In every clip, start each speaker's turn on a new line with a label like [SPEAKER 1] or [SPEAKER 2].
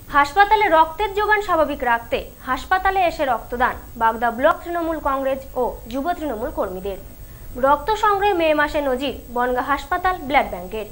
[SPEAKER 1] হাসপাতালে রক্তের যোগান স্বাভাবিক রাখতে হাসপাতালে এসে রক্তদান বাগদা ব্লক তৃণমূল কংগ্রেস ও যুব তৃণমূল কর্মীদের। রক্ত সংগ্রহে মে মাসে নজির বনগাঁ হাসপাতাল ব্লাড ব্যাংকের।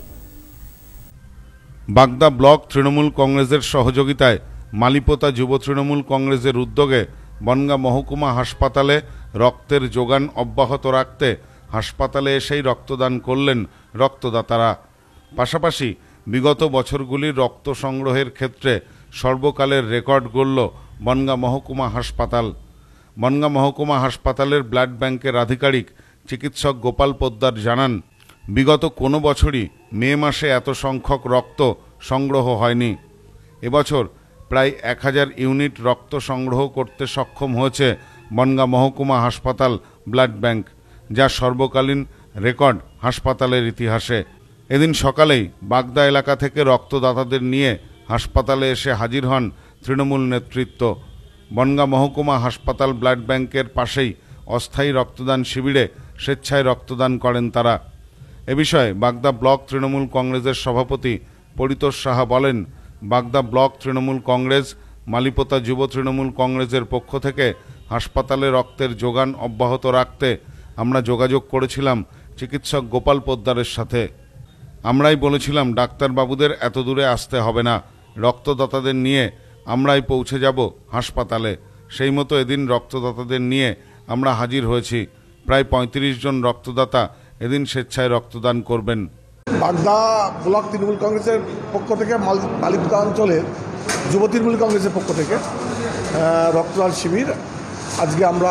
[SPEAKER 2] বাগদা ব্লক তৃণমূল কংগ্রেসের সহযোগিতায় মালিপোতা যুব তৃণমূল কংগ্রেসের উদ্যোগে বনগাঁ মহকুমা হাসপাতালে রক্তের যোগান অব্যাহত রাখতে হাসপাতালে এসেই রক্তদান করলেন রক্তদাতারা। পাশাপাশি বিগত বছরগুলির রক্ত সংগ্রহের ক্ষেত্রে সর্বকালের রেকর্ড গড়ল বনগাঁ মহকুমা হাসপাতাল। বনগাঁ মহকুমা হাসপাতালের ব্লাড ব্যাংকের আধিকারিক চিকিৎসক গোপাল পোদ্দার জানান, বিগত কোনো বছরই মে মাসে এত সংখ্যক রক্ত সংগ্রহ হয়নি। এবছর প্রায় 1000 ইউনিট রক্ত সংগ্রহ করতে সক্ষম হয়েছে বনগাঁ মহকুমা হাসপাতাল ব্লাড ব্যাংক, যা সর্বকালীন রেকর্ড হাসপাতালের ইতিহাসে। এদিন সকালেই বাগদা এলাকা থেকে রক্তদাতাদের নিয়ে হাসপাতালে এসে হাজির হন তৃণমূল নেতৃত্ব। বনগাঁ মহকুমা হাসপাতাল ব্লাড ব্যাংকের পাশেই অস্থায়ী রক্তদান শিবিরে স্বেচ্ছায় রক্তদান করেন তারা। এ বিষয়ে বাগদা ব্লক তৃণমূল কংগ্রেসের সভাপতি পরিতোষ সাহা বলেন, বাগদা ব্লক তৃণমূল কংগ্রেস মালিপোতা যুব তৃণমূল কংগ্রেসের পক্ষ থেকে হাসপাতালে রক্তের যোগান অব্যাহত রাখতে আমরা যোগাযোগ করেছিলাম চিকিৎসক গোপাল পোদ্দারের সাথে। আমরাই বলেছিলাম ডাক্তারবাবুদের এত দূরে আসতে হবে না, রক্তদাতাদের নিয়ে আমরাই পৌঁছে যাব হাসপাতালে। সেই মতো এদিন রক্তদাতাদের নিয়ে আমরা হাজির হয়েছি। প্রায় 35 জন রক্তদাতা এদিন স্বেচ্ছায় রক্তদান করবেন।
[SPEAKER 3] বাগদা ব্লক তৃণমূল কংগ্রেসের পক্ষ থেকে মালিপোতা অঞ্চলের যুব তৃণমূল কংগ্রেসের পক্ষ থেকে রক্তদান শিবির আজকে আমরা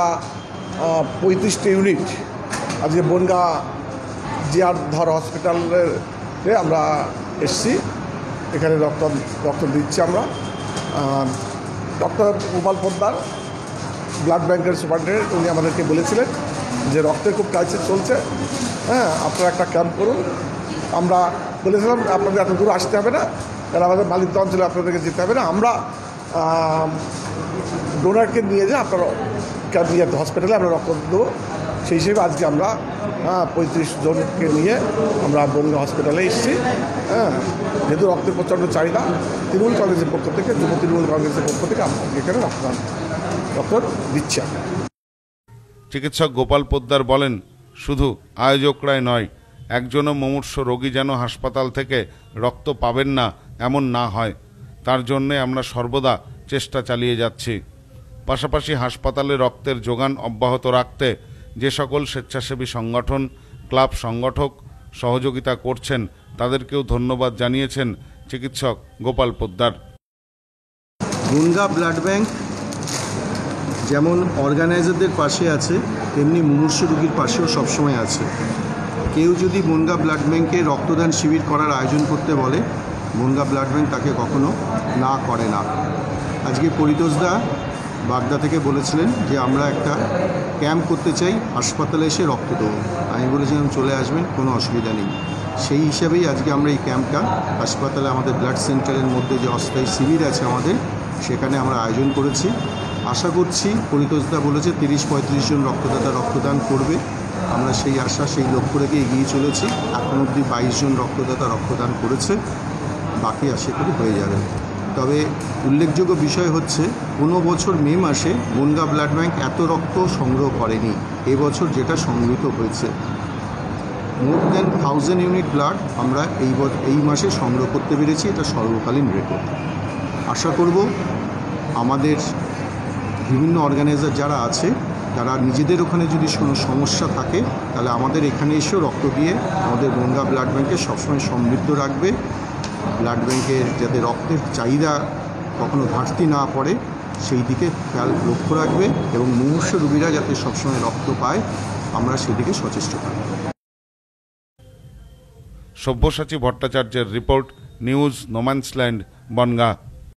[SPEAKER 3] 35টি ইউনিট আজকে বনগাঁ জিআর ধর হসপিটালে আমরা এসছি। এখানে রক্ত দিচ্ছি আমরা। ডক্টর গোপাল পোদ্দার ব্লাড ব্যাংকের সুপারিনটেন্ডেন্ট, উনি আমাদেরকে বলেছিলেন যে রক্তের খুব ক্রাইসিস চলছে, আপনারা একটা ক্যাম্প করুন। আমরা বলেছিলাম আপনাদের এত দূর আসতে হবে না, কারণ আমাদের মালিপোতা অঞ্চলে আপনাদেরকে যেতে হবে না, আমরা ডোনারকে নিয়ে যাই আপনারা ক্যাম্প নিয়ে হসপিটালে আমরা রক্ত দেবো। সেই হিসেবে আজকে আমরা 35 জনকে নিয়ে আমরা বনগাঁ হসপিটালে এসেছি। যেহেতু রক্তের প্রচণ্ড চাহিদা, তৃণমূল কংগ্রেসের পক্ষ থেকে যুব তৃণমূল কংগ্রেসের পক্ষ থেকে আমরা এখানে রক্ত দিচ্ছি।
[SPEAKER 2] চিকিৎসক গোপাল পোদ্দার বলেন, শুধু আয়োজকরাই নয়, একজনও মুমূর্ষ রোগী যেন হাসপাতাল থেকে রক্ত পাবেন না এমন না হয়, তার জন্যে আমরা সর্বদা চেষ্টা চালিয়ে যাচ্ছি। পাশাপাশি হাসপাতালে রক্তের যোগান অব্যাহত রাখতে যে সকল স্বেচ্ছাসেবী সংগঠন, ক্লাব সংগঠক সহযোগিতা করছেন তাদেরকেও ধন্যবাদ জানিয়েছেন চিকিৎসক গোপাল পোদ্দার।
[SPEAKER 4] বনগাঁ ব্লাড ব্যাংক যেমন অর্গানাইজারদের পাশে আছে, তেমনি মুমূর্ষু রোগীর পাশেও সবসময় আছে। কেউ যদি বনগাঁ ব্লাড ব্যাংকে রক্তদান শিবির করার আয়োজন করতে বলে, বনগাঁ ব্লাড ব্যাংক তাকে কখনো না করে না। আজকে পরিতোষদা বাগদা থেকে বলেছিলেন যে আমরা একটা ক্যাম্প করতে চাই, হাসপাতালে এসে রক্ত দেবো। আমি বলেছিলাম চলে আসবেন, কোনো অসুবিধা নেই। সেই হিসাবেই আজকে আমরা এই ক্যাম্পটা হাসপাতালে আমাদের ব্লাড সেন্টারের মধ্যে যে অস্থায়ী শিবির আছে আমাদের, সেখানে আমরা আয়োজন করেছি। আশা করছি পরিতোষদা বলেছে 30-35 জন রক্তদাতা রক্তদান করবে। আমরা সেই আশা, সেই লক্ষ্য রেখে এগিয়ে চলেছি। এখন অবধি 22 জন রক্তদাতা রক্তদান করেছে, বাকি আশা করি হয়ে যাবে। তবে উল্লেখযোগ্য বিষয় হচ্ছে, কোনো বছর মে মাসে বনগাঁ ব্লাড ব্যাংক এত রক্ত সংগ্রহ করেনি। এবছর যেটা সংগৃহীত হয়েছে মোর দ্যান 1000 ইউনিট ব্লাড আমরা এই মাসে সংগ্রহ করতে পেরেছি। এটা সর্বকালীন রেকর্ড। আশা করব আমাদের বিভিন্ন অর্গানাইজার যারা আছে, তারা নিজেদের ওখানে যদি কোনো সমস্যা থাকে তাহলে আমাদের এখানে এসেও রক্ত দিয়ে আমাদের বনগাঁ ব্লাড ব্যাংকে সবসময় সমৃদ্ধ রাখবে। ব্লাড ব্যাংকের যাতে রক্তের চাহিদা কখনো ঘাটতি না পড়ে সেই দিকে খেয়াল লক্ষ্য রাখবে এবং মুমূর্ষু রোগীরা যাতে সবসময় রক্ত পায় আমরা সেদিকে সচেষ্ট থাকব।
[SPEAKER 2] সব্যসাচী ভট্টাচার্যের রিপোর্ট, নিউজ নোম্যান্সল্যান্ড, বনগাঁ।